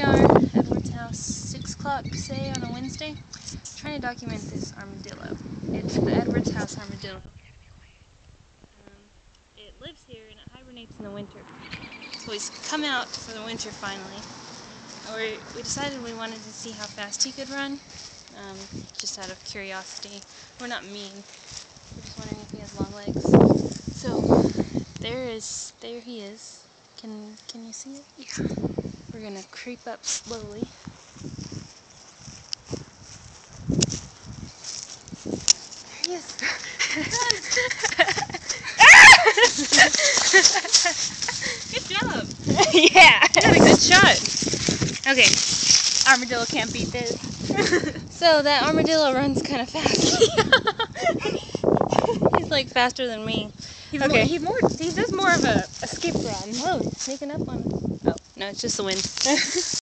are at Edward's house, 6 o'clock, say, on a Wednesday, trying to document this armadillo. It's the Edward's house armadillo. It lives here and it hibernates in the winter. So he's come out for the winter finally. We decided we wanted to see how fast he could run, just out of curiosity. We're not mean. We're just wondering if he has long legs. So there he is. Can you see it? Yeah. We're gonna creep up slowly. There he is. Good job. Yeah. You had a good shot. Okay. Armadillo can't beat this. So that armadillo runs kind of fast. He's like faster than me. He does more of a skip run. Oh, he's sneaking up on me. Oh, no, it's just the wind.